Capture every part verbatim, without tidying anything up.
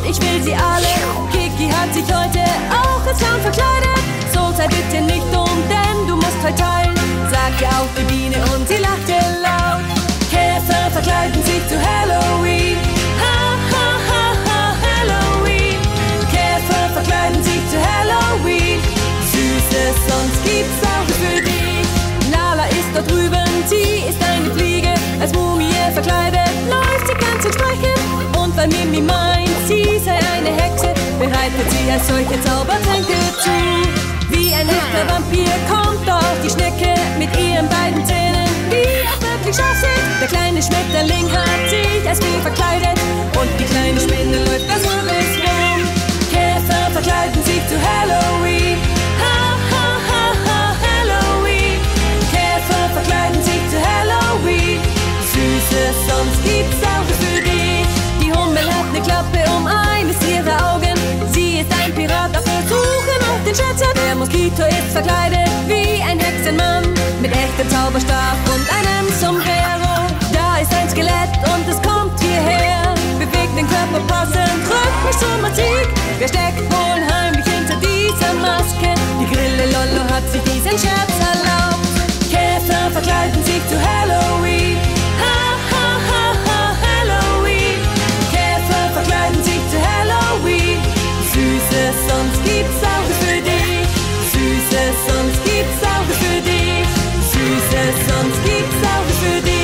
ich will sie alle. Kiki hat sich heute auch als Clown verkleidet. So sei bitte nicht dumm, denn du musst heute teilen, sagte auch die Biene und sie lachte laut. Käfer verkleiden sich zu Halloween. Ha, ha, ha, ha, Halloween. Käfer verkleiden sich zu Halloween. Süßes, sonst gibt's auch für dich. Lala ist dort drüben, sie ist eine Fliege. Als Mumie verkleidet läuft sie ganz entsprechend. Und weil Mimi meint, sie sei eine Hexe, bereitet sie als solche Zaubertränke zu. Wie ein echter Vampir kommt auch die Schnecke mit ihren beiden Zähnen, die auch wirklich scharf sind. Der kleine Schmetterling hat sich als Fee verkleidet und die kleine Spinne läuft das Rübes rum. Käfer verkleiden sich zu Halloween. Ha, ha, ha, ha, Halloween. Käfer verkleiden sich zu Halloween. Süßes, sonst gibt's auch für dich. Die Hummel hat ne Klappe um eines ihrer Augen. Sie ist ein Pirat auf der Suche nach den Schätzen. Der Moskito ist verkleidet wie ein Hexenmann mit echtem Zauberstab und einem Sombrero. Da ist ein Skelett und es kommt hierher, bewegt den Körper passend, rhythmisch zur Musik. Wer steckt wohl heimlich hinter dieser Maske? Die Grille Lollo hat sich diesen Scherz erlaubt. Käfer verkleiden sich zu Halloween. Ha, ha, ha, ha, Halloween. Käfer verkleiden sich zu Halloween. Süßes, sonst gibt's auch für dich. Süßes, sonst gibt's auch für dich. Süßes, sonst gibt's auch für dich.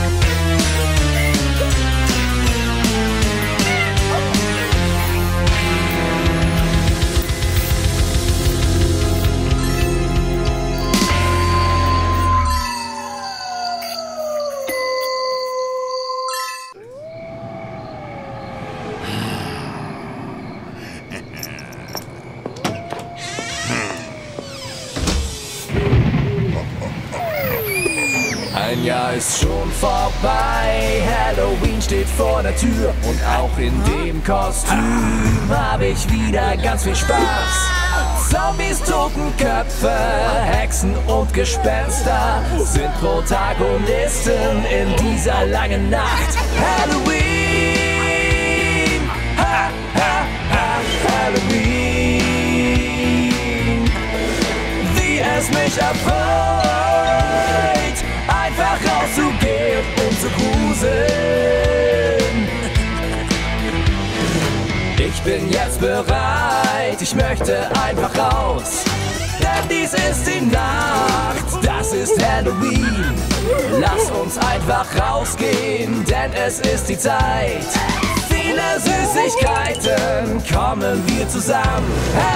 Ein Jahr ist schon vorbei, Halloween steht vor der Tür und auch in dem Kostüm habe ich wieder ganz viel Spaß. Zombies, Totenköpfe, Hexen und Gespenster sind Protagonisten in dieser langen Nacht. Halloween, ha, ha, ha, Halloween, wie es mich erfreut, einfach rauszugehen und zu gruseln. Ich bin jetzt bereit, ich möchte einfach raus, denn dies ist die Nacht, das ist Halloween. Lass uns einfach rausgehen, denn es ist die Zeit. Viele Süßigkeiten kommen wir zusammen.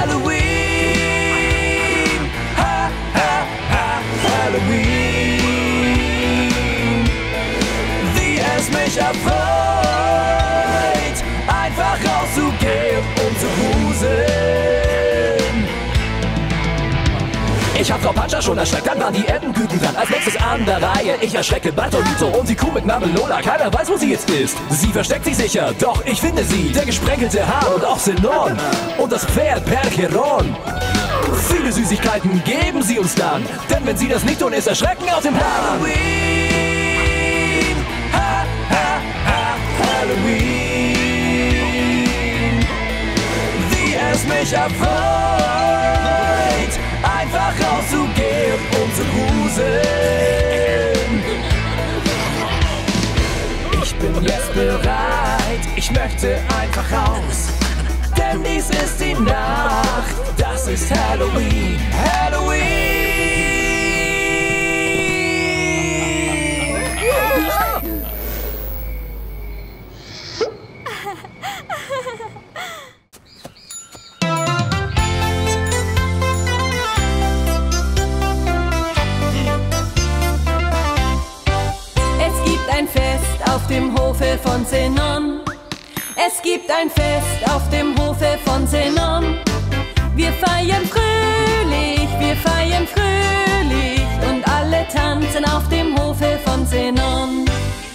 Halloween, ha, ha, ha, Halloween, wie es mich erfreut, einfach rauszugehen und zu gruseln. Ich hab Frau Pancha schon erschreckt, dann waren die Entenküken dran. Als nächstes an der Reihe, ich erschrecke Bartolito und die Kuh mit Namen Lola. Keiner weiß, wo sie jetzt ist. Sie versteckt sich sicher, doch ich finde sie. Der gesprenkelte Hahn und auch Xenon und das Pferd Percheron. Viele Süßigkeiten geben sie uns dann, denn wenn sie das nicht tun, ist Erschrecken auf dem Plan. Halloween, ha, ha, ha, Halloween, wie es mich erfreut, einfach rauszugehen und zu gruseln. Ich bin jetzt bereit, ich möchte einfach raus, denn dies ist die Nacht, das ist Halloween, Halloween. Es gibt ein Fest auf dem Hofe von Zenon. Es gibt ein Fest auf dem Hofe von Zenon. Wir feiern fröhlich, wir feiern fröhlich und alle tanzen auf dem Hofe von Zenon.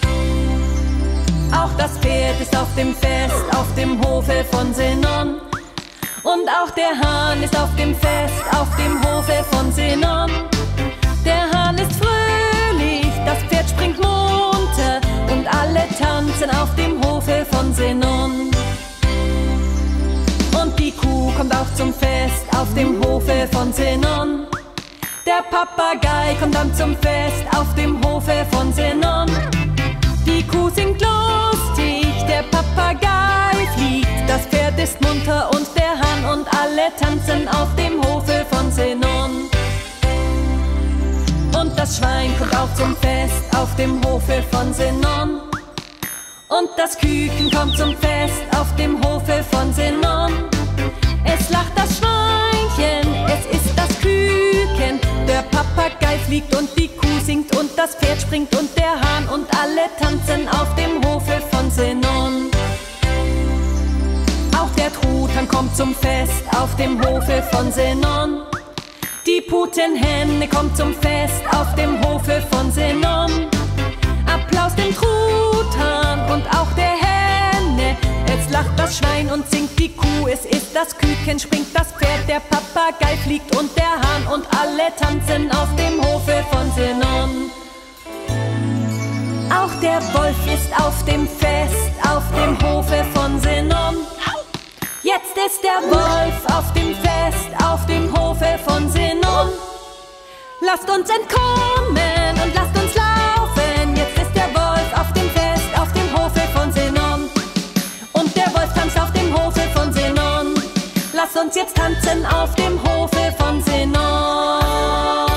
Auch das Pferd ist auf dem Fest auf dem Hofe von Zenon. Und auch der Hahn ist auf dem Fest auf dem Hofe von Zenon. Der Hahn ist fröhlich, das Pferd springt munter und alle tanzen auf dem Hofe von Zenon. kommt auch zum Fest auf dem Hofe von Zenon. Der Papagei kommt dann zum Fest auf dem Hofe von Zenon. Die Kuh singt lustig, der Papagei fliegt, das Pferd ist munter und der Hahn und alle tanzen auf dem Hofe von Zenon. Und das Schwein kommt auch zum Fest auf dem Hofe von Zenon. Und das Küken kommt zum Fest auf dem Hofe von Zenon. Es lacht das Schweinchen, es ist das Küken. Der Papagei fliegt und die Kuh singt und das Pferd springt und der Hahn und alle tanzen auf dem Hofe von Zenon. Auch der Truthahn kommt zum Fest auf dem Hofe von Zenon. Die Putenhenne kommt zum Fest auf dem Hofe von Zenon. Applaus dem Truthahn und auch der Henne. Es lacht das Schwein und singt die Kuh, es ist das Küken, springt das Pferd, der Papagei fliegt und der Hahn und alle tanzen auf dem Hofe von Zenon. Auch der Wolf ist auf dem Fest auf dem Hofe von Zenon. Jetzt ist der Wolf auf dem Fest auf dem Hofe von Zenon. Lasst uns entkommen und lasst uns laufen. Jetzt ist der Wolf auf dem Fest auf dem Hofe von Zenon. Und der Wolf tanzt auf dem Hofe von Zenon. Lasst uns jetzt tanzen auf dem Hofe von Zenon.